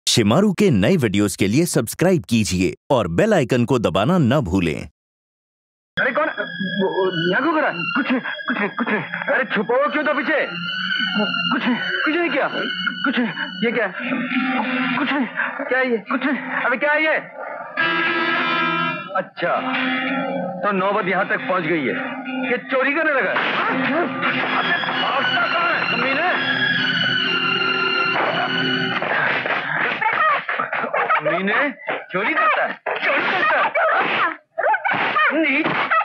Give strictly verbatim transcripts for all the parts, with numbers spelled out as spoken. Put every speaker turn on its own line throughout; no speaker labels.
शिमारू के नए वीडियोस के लिए सब्सक्राइब कीजिए और बेल आइकन को दबाना न भूलें।
अरे कौन यहाँ को करा? कुछ नहीं, कुछ नहीं, कुछ नहीं। अरे छुपो क्यों तो पीछे? कुछ नहीं, कुछ नहीं किया। कुछ नहीं, ये क्या है? कुछ नहीं, क्या है ये? कुछ नहीं, अबे क्या है ये? अच्छा, तो नौबत यहाँ तक पहुँच गई है। ये चोरी करने लगा। अबे भागता कहाँ है? कमीने? कमीने चोरी करता है, चोरी करता है। नहीं,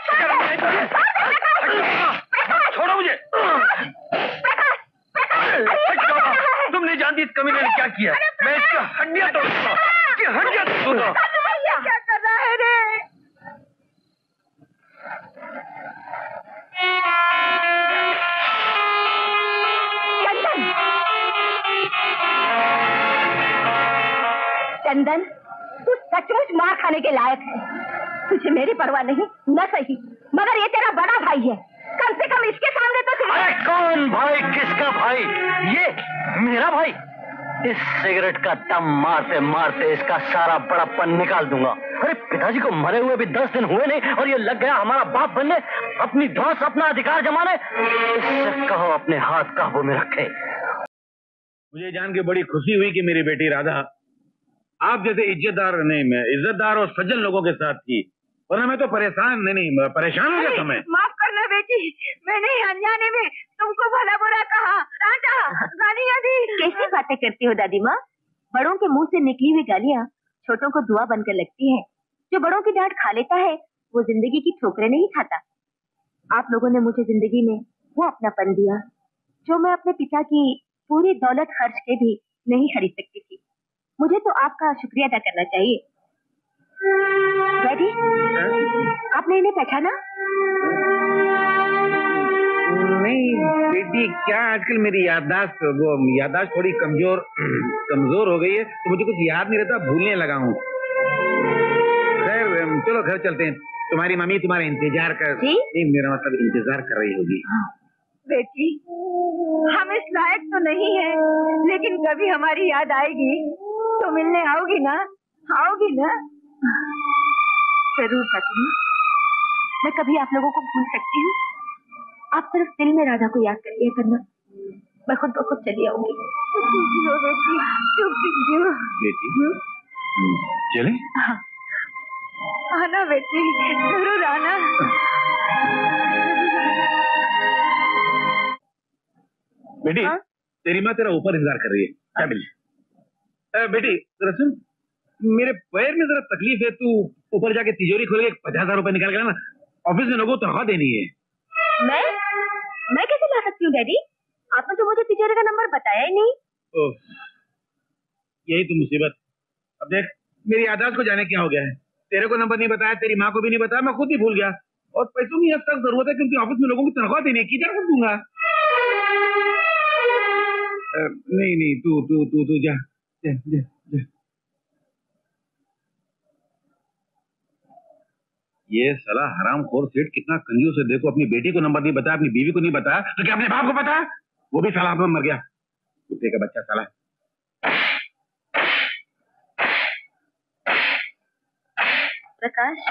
छोड़ो मुझे। तुम नहीं जानती इस कमीने ने क्या किया। मैं इसका हड्डियां तोड़ूंगा, इसकी हड्डियां तोड़ूंगा।
क्या कर रहा है रे? चंदन, तू सचमुच मार खाने के लायक है। तुझे मेरी परवाह नहीं, न सही, मगर ये तेरा बड़ा भाई है। कम से कम इसके सामने तो।
अरे कौन भाई? किसका भाई? ये मेरा भाई। इस सिगरेट का दम मारते मारते इसका सारा बड़प्पन निकाल दूंगा। अरे पिताजी को मरे हुए भी दस दिन हुए नहीं और ये लग गया हमारा बाप बनने, अपनी धौंस, अपना अधिकार जमाने। इससे कहो अपने हाथ काबू में रखे।
मुझे जान के बड़ी खुशी हुई कि मेरी बेटी राधा आप जैसे इज्जतदार नहीं, मैं इज्जतदार और सज्जन लोगों के साथ थी, वरना मैं तो परेशान नहीं नहीं परेशान हो गया समय।
माफ करना बेटी, मैंने अनजाने में तुमको भला बुरा कहा, डांटा, गालियां दी। कैसी बातें करती हो दादी माँ? बड़ों के मुंह से निकली हुई गालियाँ छोटों को दुआ बनकर लगती है। जो बड़ों की डांट खा लेता है वो जिंदगी की ठोकरें नहीं खाता। आप लोगों ने मुझे जिंदगी में वो अपनापन दिया जो मैं अपने पिता की पूरी दौलत खर्च के भी नहीं खरीद सकती थी। मुझे तो आपका शुक्रिया अदा करना चाहिए। डैडी, आपने इन्हें पहचाना?
नहीं बेटी, क्या आजकल मेरी याददाश्त वो याददाश्त थोड़ी कमजोर कमजोर हो गई है, तो मुझे कुछ याद नहीं रहता, भूलने लगा हूँ। खैर चलो घर चलते हैं। तुम्हारी मम्मी तुम्हारा इंतजार कर नहीं, मेरा मतलब इंतजार कर रही होगी।
बेटी, हम इस लायक तो नहीं है, लेकिन कभी हमारी याद आएगी तो मिलने आओगी ना? आओगी ना? जरूर फातिमा, मैं कभी आप लोगों को भूल सकती हूँ। आप सिर्फ दिल में राधा को याद कर लिया करना, मैं खुद ब खुद चली आऊंगी। बेटी, चुप जियो
बेटी। चले?
हाँ, आना बेटी, जरूर आना।
बेटी, हाँ? तेरी माँ तेरा ऊपर इंतजार कर रही है, क्या मिली? बेटी जरा सुन, मेरे पैर में जरा तकलीफ है, तू ऊपर जाके तिजोरी खोल के पचास हजार रुपए निकाल के ना, ऑफिस में लोगों को तनख्वाह देनी है।
मैं मैं कैसे ला सकती हूँ डैडी? आपने तो मुझे तिजोरी का नंबर बताया ही नहीं।
ओह, यही तो मुसीबत। अब देख, मेरी आदत को जाने क्या हो गया है। तेरे को नंबर नहीं बताया, तेरी माँ को भी नहीं बताया, मैं खुद ही भूल गया। और पैसों की हद तक जरूरत है क्योंकि ऑफिस में लोगों को तनख्वाह देनी है, किधर से दूंगा? नहीं नहीं, तू तू तू तू जा जा जा जा। ये साला हरामखोर सेठ कितना कंजूस है। देखो, अपनी बेटी को नंबर नहीं बताया, अपनी बीवी को नहीं बताया, तो क्या अपने बाप को पता? वो भी साला आप मर गया, कुत्ते का बच्चा साला।
प्रकाश।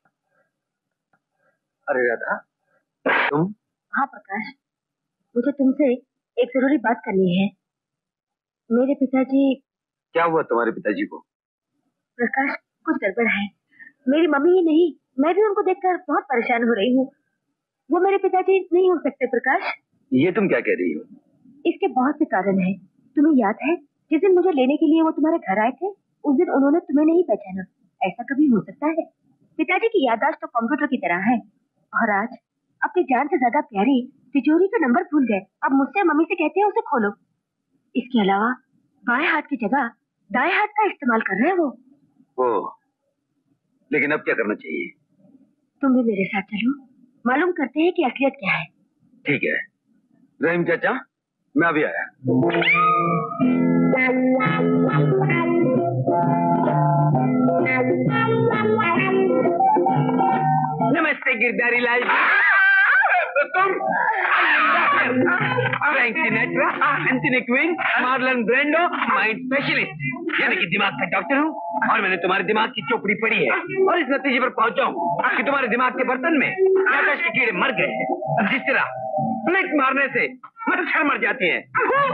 अरे राधा, तुम?
हाँ प्रकाश, मुझे तुमसे एक जरूरी बात करनी है। मेरे पिताजी।
क्या हुआ तुम्हारे पिताजी को?
प्रकाश, कुछ गड़बड़ है। मेरी मम्मी ही नहीं, मैं भी उनको देखकर बहुत परेशान हो रही हूँ। वो मेरे पिताजी नहीं हो सकते प्रकाश।
ये तुम क्या कह रही हो?
इसके बहुत से कारण हैं। तुम्हें याद है जिस दिन मुझे लेने के लिए वो तुम्हारे घर आए थे, उस दिन उन्होंने तुम्हें नहीं पहचाना। ऐसा कभी हो सकता है? पिताजी की याददाश्त तो कंप्यूटर की तरह है। और आज अपनी जान से ज्यादा प्यारी तिजोरी का नंबर भूल गए। अब मुझसे मम्मी से कहते हैं उसे खोलो। इसके अलावा बाएं हाथ की जगह दाएं हाथ का इस्तेमाल कर रहे हैं वो।
ओ, लेकिन अब क्या करना चाहिए?
तुम भी मेरे साथ चलो, मालूम करते हैं कि असलियत क्या है।
ठीक है रहीम चाचा, मैं अभी आया। नमस्ते गिरधारी लाल जी।
तुम Frank Sinatra, Anthony Quinn, Marlon Brando, mind specialist, यानी कि दिमाग का डॉक्टर हूँ और मैंने तुम्हारे दिमाग की चोपड़ी पड़ी है और इस नतीजे पर पहुंचा हूँ कि तुम्हारे दिमाग के बर्तन में आकाश के कीड़े मर गए हैं। जिस तरह फ्लिक मारने से मच्छर मर जाते हैं,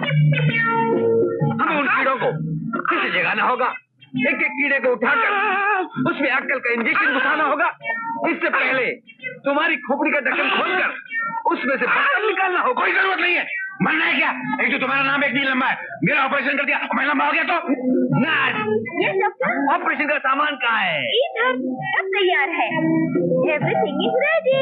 हमें उन कीड़ों को फिर से जगाना होगा। एक एक कीड़े को उठाकर उसमें अक्कल का इंजेक्शन घुसाना होगा। इससे पहले तुम्हारी खोपड़ी का ढक्कन खोलकर उसमें से बाहर निकालना होगा। कोई जरूरत नहीं है, मरना है क्या? एक तो तुम्हारा नाम एक नहीं लंबा है, मेरा ऑपरेशन कर दिया मैं लंबा हो गया तो
ये डॉक्टर
ऑपरेशन का सामान कहाँ है?
इधर सब तैयार है। Everything is ready.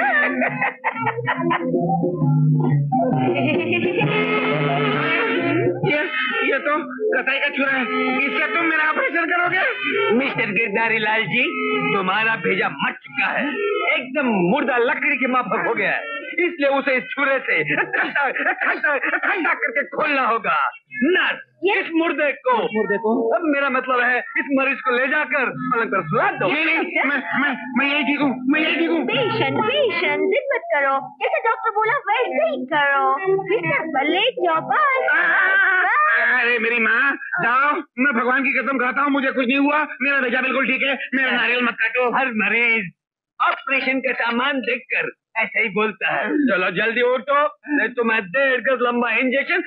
ये ये तो कसाई का छुरा है, इससे तुम मेरा ऑपरेशन करोगे? मिस्टर गिरधारी लाल जी, तुम्हारा भेजा मर चुका है, एकदम मुर्दा लकड़ी की माफक हो गया है, इसलिए उसे इस छुरे से ठंडा ठंडा ठंडा करके खोलना होगा। नर्स, इस मुर्दे को मुर्दे को अब मेरा मतलब है इस मरीज को ले जाकर पलंग पर सुला दो। नहीं नहीं, मैं मैं मैं यही ठीक हूँ, मैं यही ठीक हूँ।
पेशेंट पेशेंट जिद मत करो, जैसे डॉक्टर बोला वैसे ही करो। मिस्टर बल्ले चौपाल।
अरे मेरी माँ, जाओ, मैं भगवान की कसम खाता हूँ मुझे कुछ नहीं हुआ, मेरा भेजा बिल्कुल ठीक है, मेरा नारियल मत काटो। हर मरीज ऑपरेशन का सामान देखकर ऐसे ही बोलता है। चलो जल्दी उठो, नहीं तो मैं डेढ़ गज लंबा इंजेक्शन।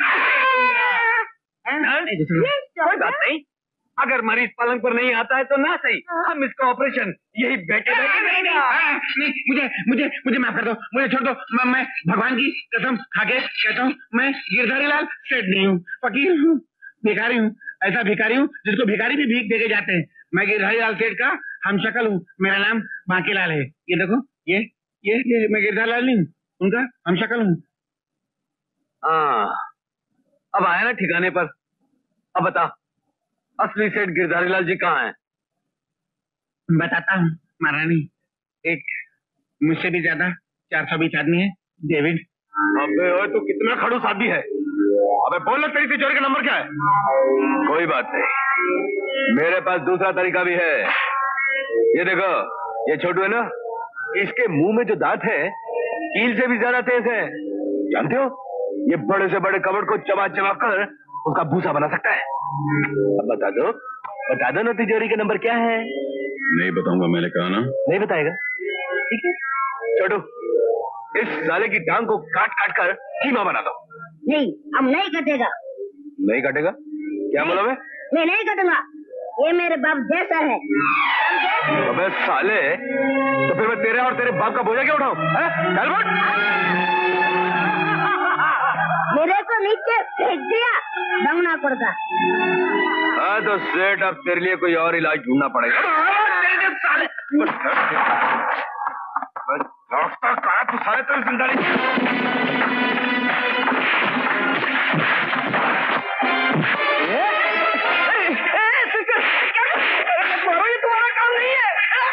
कोई बात नहीं, अगर मरीज पलंग पर नहीं आता है तो ना सही, हम इसका ऑपरेशन यही बैठे बैठे नहीं, मुझे मुझे मुझे माफ कर दो, मुझे छोड़ दो। मैं, मैं भगवान की कसम खाके कहता हूँ, मैं गिरधारी लाल सेठ नहीं हूँ, फकीर हूँ, भिखारी हूँ, ऐसा भिखारी हूँ जिसको भिखारी भी भीख देके जाते हैं। मैं गिरधारी लाल सेठ का हम शक्ल हूँ, मेरा नाम बांकीलाल है। ये देखो, ये ये ये मैं गिरधारी लाल नहीं हूँ, उनका हम शक्ल हूँ। हाँ, अब आया ना ठिकाने पर। अब बता, असली सेठ गिरधारी लाल जी कहाँ हैं? बताता हूँ महारानी, एक मुझसे भी ज्यादा चार सौ बीस आदमी है, डेविड। अबे ओए, तू कितना खड़ूस आदमी है। अबे बोल ना, तेरी तिजोरी का नंबर क्या है? कोई बात नहीं, मेरे पास दूसरा तरीका भी है। ये देखो, ये छोटू है ना, इसके मुंह में जो दांत है कील से भी ज्यादा तेज है, जानते हो? ये बड़े से बड़े कबड़ को चबा चबा कर उसका भूसा बना सकता है। अब बता दो, बता दो ना तिजोरी का नंबर क्या है? नहीं बताऊंगा, मैंने कहा ना। नहीं बताएगा, ठीक है। छोटू, इस साले की टांग को काट काट कर कीमा बना दो।
नहीं, अब नहीं कटेगा।
नहीं काटेगा? क्या बोला मैं?
मैं नहीं कटूंगा, ये मेरे बाप जैसा है।
अबे साले, तो फिर मैं तेरे और तेरे बाप का बोझा क्यों उठाऊं? चल बट।
मेरे को नीचे फेंक दिया, दंगना पड़ता।
हाँ तो सेठ, अब तेरे लिए कोई और इलाज ढूंढना पड़ेगा। साले रास्ता कहा तू, साले तेरी जिंदगी। तुम्हारा काम नहीं है।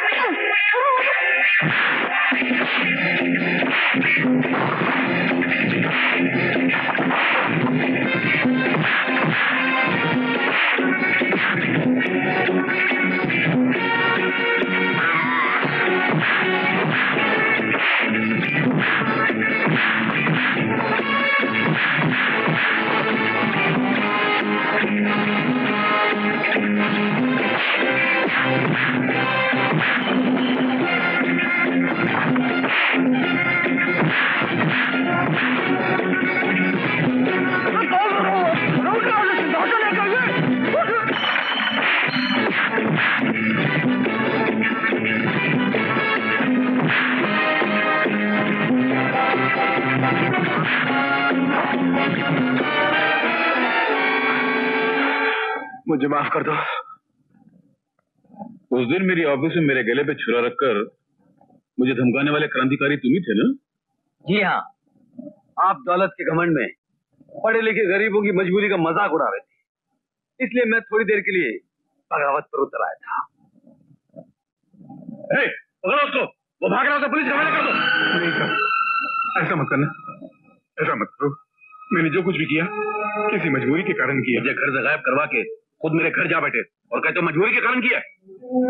मुझे माफ कर दो। उस दिन मेरी ऑफिस में मेरे गले पे छुरा रखकर मुझे धमकाने वाले क्रांतिकारी तुम ही थे ना? जी हाँ, आप दौलत के घमंड में पढ़े लिखे गरीबों की मजबूरी का मजाक उड़ा रहे थे, इसलिए मैं थोड़ी देर के लिए बगावत पर उतर आया था। ए, पकड़ो उसको, वो भाग रहा था, पुलिस का हवाले कर दो। नहीं सर, ऐसा मत करना, ऐसा मत करो। मैंने जो कुछ भी किया किसी मजबूरी के कारण किया। मुझे घर से गायब करवा के खुद मेरे घर जा बैठे और कहते हो मजबूरी के कारण किया।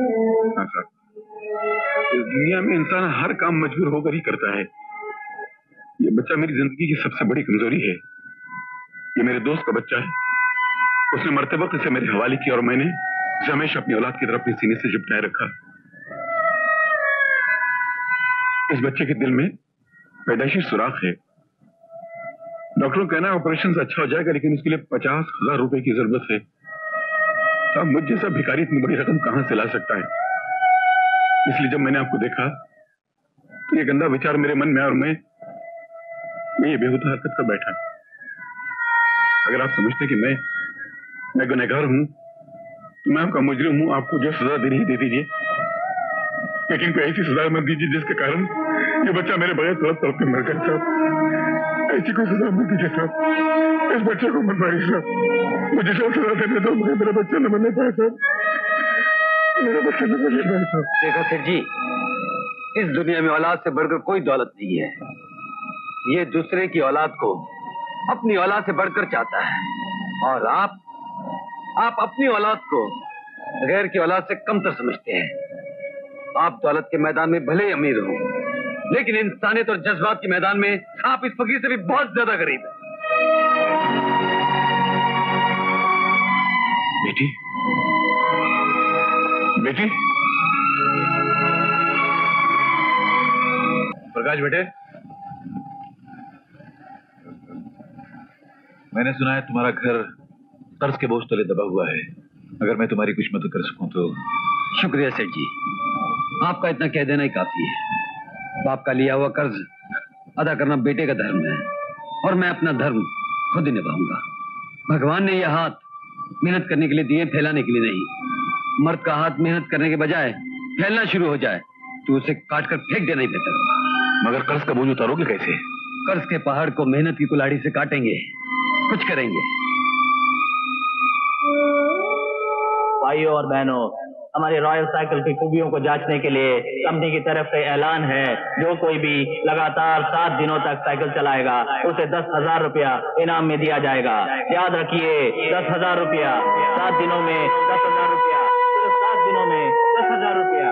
हाँ सर, इस दुनिया में इंसान हर काम मजबूर होकर ही करता है,
ये बच्चा मेरी जिंदगी की सबसे बड़ी कमजोरी है। ये मेरे दोस्त का बच्चा है। उसने मरते वक्त इसे मेरे हवाले किया और मैंने इसे हमेशा अपनी औलाद की तरफ अपने सीने से चिपटाए रखा। इस बच्चे के दिल में पैदाइशी सुराख है। डॉक्टरों कहना है ऑपरेशन से अच्छा हो जाएगा, लेकिन उसके लिए पचास हजार रुपए की जरूरत है। साहब, मुझ जैसा भिखारी इतनी बड़ी रकम कहां से ला सकता है? इसलिए जब मैंने आपको देखा तो ये गंदा विचार मेरे मन में और मैं मैं ये बेहुदा हरकत कर बैठा। अगर आप समझते कि मैं मैं गुनहगार हूं तो मैं आपका मुजरिम हूं, आपको जो सजा देनी है दे दीजिए, लेकिन कोई ऐसी सजा मत दीजिए जिसके कारण ये बच्चा मेरे बगैर तड़प तड़प के मर जाए। साहब, ऐसी कोई सजा मत दीजिए साहब। इस बच्चे को मत मारिए साहब। मुझे जो सजा देने दो, मगर मेरा बच्चा न मरने पाए साहब। मेरा बच्चा न मरने पाए साहब।
देखो सेठ जी, इस दुनिया में औलाद से बढ़कर कोई दौलत नहीं है। ये दूसरे की औलाद को अपनी औलाद से बढ़कर चाहता है, और आप आप अपनी औलाद को गैर की औलाद से कमतर समझते हैं। आप दौलत के मैदान में भले ही अमीर हो, लेकिन इंसानियत और जज्बात के मैदान में आप इस फकीर से भी बहुत ज्यादा गरीब हैं।
बेटी, बेटी,
प्रकाश बेटे, मैंने सुना है तुम्हारा घर कर्ज के बोझ तले दबा हुआ है। अगर मैं तुम्हारी कुछ मदद कर सकूं तो।
शुक्रिया सेठ जी, आपका इतना कह देना ही काफी है। बाप का लिया हुआ कर्ज अदा करना बेटे का धर्म है, और मैं अपना धर्म खुद ही निभाऊंगा। भगवान ने यह हाथ मेहनत करने के लिए दिए, फैलाने के लिए नहीं। मर्द का हाथ मेहनत करने के बजाय फैलना शुरू हो जाए तो उसे काट कर फेंक देना ही बेहतर होगा।
मगर कर्ज का बोझ उतारोगे कैसे?
कर्ज के पहाड़ को मेहनत की कुल्हाड़ी से काटेंगे, कुछ करेंगे।
भाइयों और बहनों, हमारी रॉयल साइकिल की खूबियों को जांचने के लिए कंपनी की तरफ से ऐलान है, जो कोई भी लगातार सात दिनों तक साइकिल चलाएगा उसे दस हजार रुपया इनाम में दिया जाएगा। याद रखिए, दस हजार रुपया, सात दिनों में दस हजार रुपया, सिर्फ सात दिनों में दस हजार रुपया।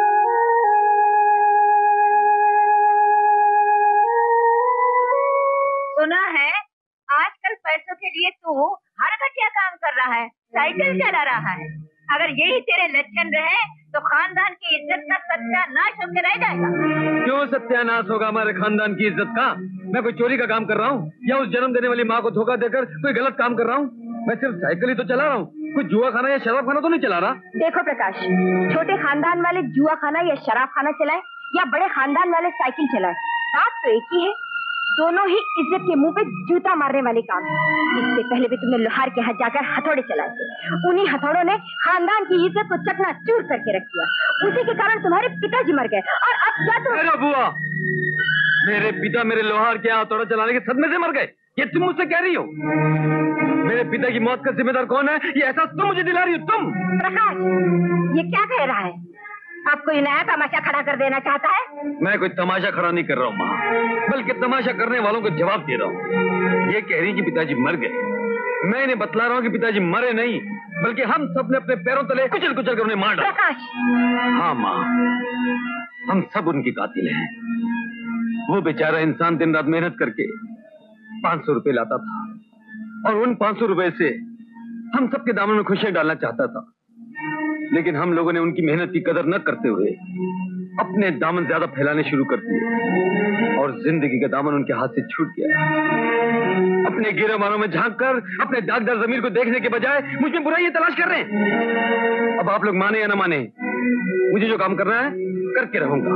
सुना है आजकल पैसों के लिए तू हर घटिया काम कर रहा है, साइकिल चला रहा है। अगर यही तेरे लक्षण रहे तो खानदान की इज्जत का सत्यानाश होकर रह जाएगा।
क्यों सत्यानाश होगा हमारे खानदान की इज्जत का? मैं कोई चोरी का काम कर रहा हूँ या उस जन्म देने वाली माँ को धोखा देकर कोई गलत काम कर रहा हूँ? मैं सिर्फ साइकिल ही तो चला रहा हूँ, कोई जुआ खाना या शराब खाना तो नहीं चला रहा।
देखो प्रकाश, छोटे खानदान वाले जुआ खाना या शराब खाना चलाए या बड़े खानदान वाले साइकिल चलाए, बात तो एक ही है। दोनों ही इज्जत के मुंह पे जूता मारने वाले काम। इससे पहले भी तुमने लोहार के हाथ जाकर हथौड़े चलाए थे। उन्हीं हथौड़ों ने खानदान की इज्जत को चकनाचूर करके रख दिया। उसी के कारण तुम्हारे पिताजी मर गए, और अब क्या तुम...
अरे बुआ, मेरे पिता मेरे लोहार के हथौड़ा चलाने के सदमे से मर गए, ये तुम मुझसे कह रही हो? मेरे पिता की मौत का जिम्मेदार कौन है, ये एहसास तुम मुझे दिला रही हो? तुम?
प्रकाश, ये क्या कह रहा है? आप कोई नया तमाशा खड़ा कर देना चाहता है?
मैं कोई तमाशा खड़ा नहीं कर रहा हूँ माँ, बल्कि तमाशा करने वालों को जवाब दे रहा हूँ। ये कह रही कि पिताजी मर गए, मैं इन्हें बतला रहा हूँ कि पिताजी मरे नहीं, बल्कि हम सब ने अपने पैरों तले कुचल कुचल कर उन्हें मार डाला।
प्रकाश,
हाँ माँ, हम सब उनकी कातिल हैं। वो बेचारा इंसान दिन रात मेहनत करके पांच सौ रुपए लाता था, और उन पांच सौ रुपए से हम सबके दामन में खुशियां डालना चाहता था। लेकिन हम लोगों ने उनकी मेहनत की कदर न करते हुए अपने दामन ज्यादा फैलाने शुरू कर दिए, और जिंदगी का दामन उनके हाथ से छूट गया। अपने गिरमानों में झांक कर अपने दागदार जमीर को देखने के बजाय मुझ में बुराई तलाश कर रहे हैं। अब आप लोग माने या न माने, मुझे जो काम करना है करके रहूंगा।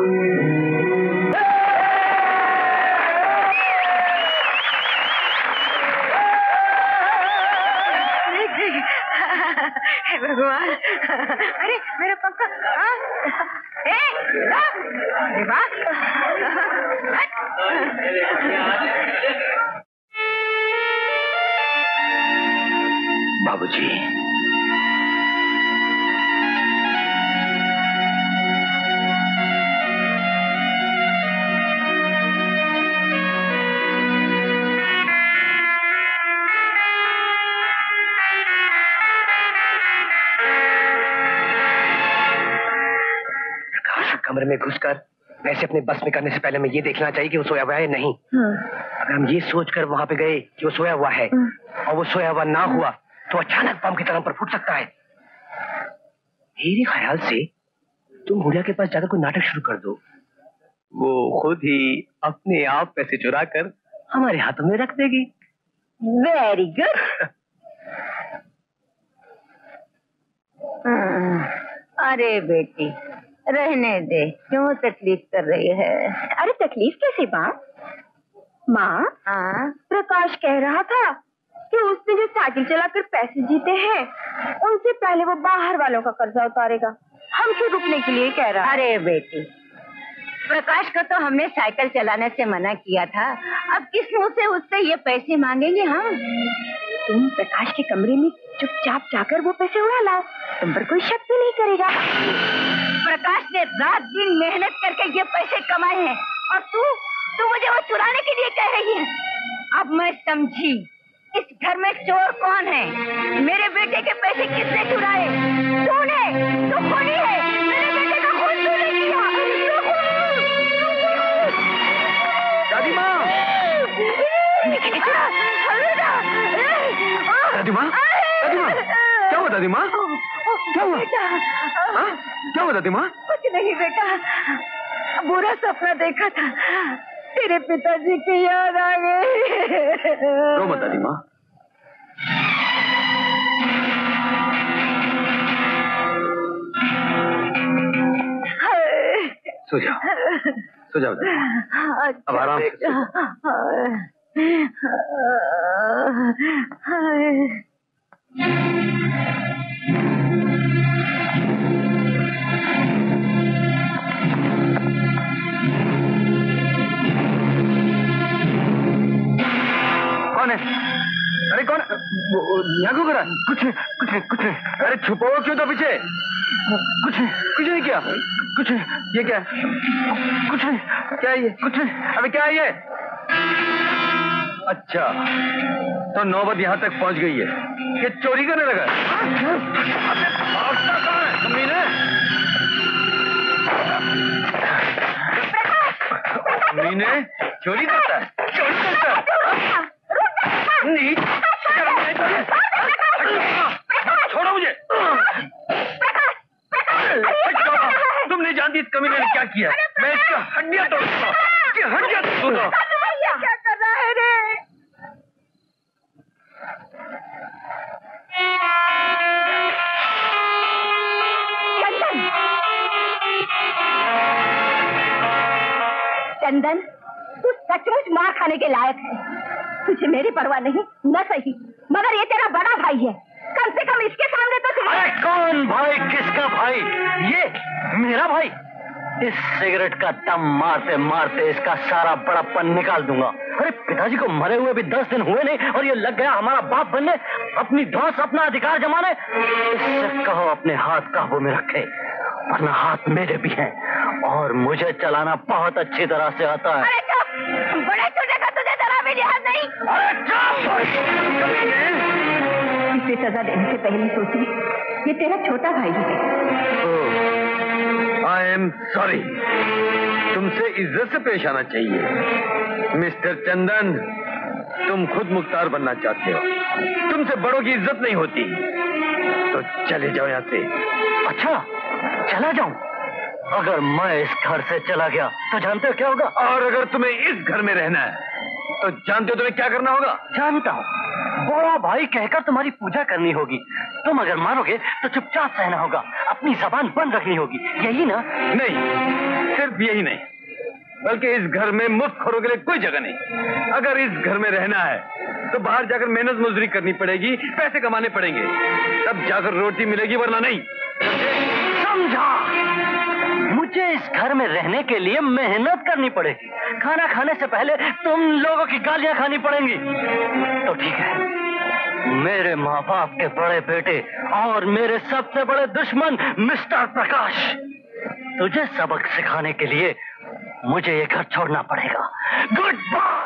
भगवान, अरे मेरा पंखा! ए, अरे वाह!
बाबूजी,
कमरे में घुसकर
वैसे अपने बस में करने से पहले मैं ये देखना चाहिए कि वो सोया हुआ है नहीं। अगर हम ये सोचकर वहां पे गए कि वो सोया हुआ है और वो सोया हुआ ना हुआ तो अचानक बम की तरह पर फूट सकता है। मेरे ख्याल से तुम हुलिया के पास जाकर कोई नाटक शुरू कर दो, वो खुद ही अपने आप पैसे चुरा कर हमारे हाथों में रख देगी।
Very good. अरे बेटी रहने दे, क्यों तकलीफ कर रही है? अरे तकलीफ कैसी माँ? माँ प्रकाश कह रहा था कि उसने जो साइकिल चलाकर पैसे जीते हैं उनसे पहले वो बाहर वालों का कर्जा उतारेगा, हमसे रुकने के लिए कह रहा। अरे बेटी प्रकाश को तो हमने साइकिल चलाने से मना किया था, अब किस मुंह से उससे ये पैसे मांगेंगे हम? तुम प्रकाश के कमरे में चुपचाप जाकर वो पैसे उड़ा लाओ, तुम पर कोई शक भी नहीं करेगा। प्रकाश ने रात दिन मेहनत करके ये पैसे कमाए हैं और तू तू मुझे वो चुराने के लिए कह रही है। अब मैं समझी इस घर में चोर कौन है। मेरे बेटे के पैसे किसने चुराए? तूने, तू खूनी है। मेरे बेटे का खून तूने किया।
दादी माँ, दादी माँ, दादी माँ, क्या हुआ दादी माँ? क्या हुआ? हाँ? क्या हुआ दादी माँ?
कुछ नहीं बेटा, बुरा सपना देखा था, तेरे पिताजी की याद आ गई।
रो मत दादी माँ। सो जाओ, सो जाओ दादी माँ। अब आराम से सो जाओ। कौन है? अरे कौन? यहाँ क्यों करा? कुछ नहीं, कुछ नहीं, कुछ नहीं। अरे छुपो क्यों तो पीछे? कुछ नहीं, कुछ नहीं किया। कुछ नहीं। ये क्या है? कुछ नहीं। क्या है ये? कुछ नहीं। अबे क्या है ये? अच्छा, तो नौबत यहाँ तक पहुँच गई है कि चोरी करने लगा। अबे भागता कहाँ है? कमीने? कमीने चोरी करता है? चोरी करता है? नहीं, छोड़ो मुझे। तुम नहीं जानती इस कमीने ने क्या किया। मैं इसका हड्डियां तोड़ूंगा, इसकी हड्डियां तोड़ूंगा।
क्या कर रहा है रे? चंदन, चंदन, तू सचमुच मार खाने के लायक है। तुझे मेरी परवाह नहीं, न सही, मगर ये तेरा बड़ा भाई है, कम से कम इसके सामने तो।
अरे कौन भाई? किसका भाई? ये मेरा भाई। इस सिगरेट का दम मारते मारते इसका सारा बड़ापन निकाल दूंगा। अरे पिताजी को मरे हुए भी दस दिन हुए नहीं और ये लग गया हमारा बाप बनने, अपनी धौंस, अपना अधिकार जमाने। इससे कहो अपने हाथ काबू में रखे, वरना हाथ मेरे भी हैं और मुझे चलाना बहुत अच्छी तरह से आता है।
अरे चुप! बड़े छोटे का तुझे जरा भी लिहाज नहीं।
अरे चुप!
इसे सजा देने से पहले सोची, ये तेरा छोटा भाई है।
आई एम सॉरी, तुमसे इज्जत से पेश आना चाहिए। मिस्टर चंदन, तुम खुद मुख्तार बनना चाहते हो, तुमसे बड़ों की इज्जत नहीं होती, तो चले जाओ यहाँ से। अच्छा, चला जाऊं? अगर मैं इस घर से चला गया तो जानते हो क्या होगा? और अगर तुम्हें इस घर में रहना है तो जानते हो तुम्हें क्या करना होगा? जानता हूँ, बड़ा भाई कहकर तुम्हारी पूजा करनी होगी। तुम अगर मारोगे तो चुपचाप सहना होगा, अपनी जबान बंद रखनी होगी, यही ना? नहीं, सिर्फ यही नहीं, बल्कि इस घर में मुफ्तखोरों के लिए कोई जगह नहीं। अगर इस घर में रहना है तो बाहर जाकर मेहनत मजदूरी करनी पड़ेगी, पैसे कमाने पड़ेंगे, तब जाकर रोटी मिलेगी, वरना नहीं। समझा? मुझे इस घर में रहने के लिए मेहनत करनी पड़ेगी, खाना खाने से पहले तुम लोगों की गालियां खानी पड़ेंगी। तो ठीक है, मेरे माँ बाप के बड़े बेटे और मेरे सबसे बड़े दुश्मन मिस्टर प्रकाश, तुझे सबक सिखाने के लिए मुझे ये घर छोड़ना पड़ेगा। Good bye.